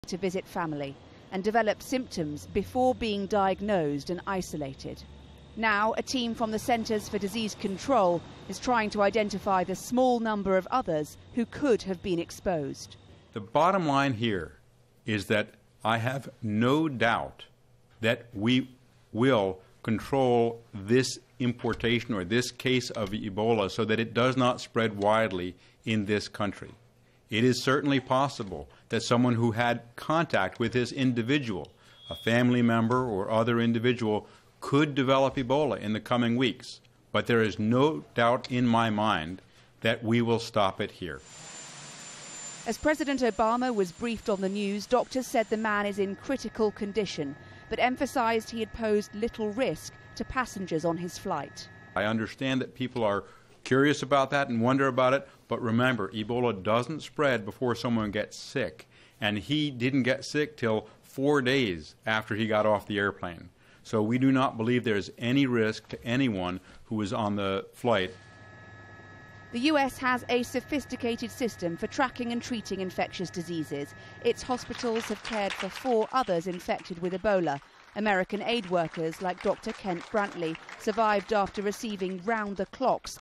to visit family and developed symptoms before being diagnosed and isolated. Now, a team from the Centers for Disease Control is trying to identify the small number of others who could have been exposed. The bottom line here is that I have no doubt that we will control this importation or this case of Ebola so that it does not spread widely in this country. It is certainly possible that someone who had contact with this individual, a family member or other individual, could develop Ebola in the coming weeks. But there is no doubt in my mind that we will stop it here. As President Obama was briefed on the news, doctors said the man is in critical condition, but emphasized he had posed little risk to passengers on his flight. I understand that people are curious about that and wonder about it, but remember, Ebola doesn't spread before someone gets sick, and he didn't get sick till 4 days after he got off the airplane. So we do not believe there's any risk to anyone who was on the flight. The US has a sophisticated system for tracking and treating infectious diseases. Its hospitals have cared for 4 others infected with Ebola. American aid workers like Dr. Kent Brantley survived after receiving round-the-clock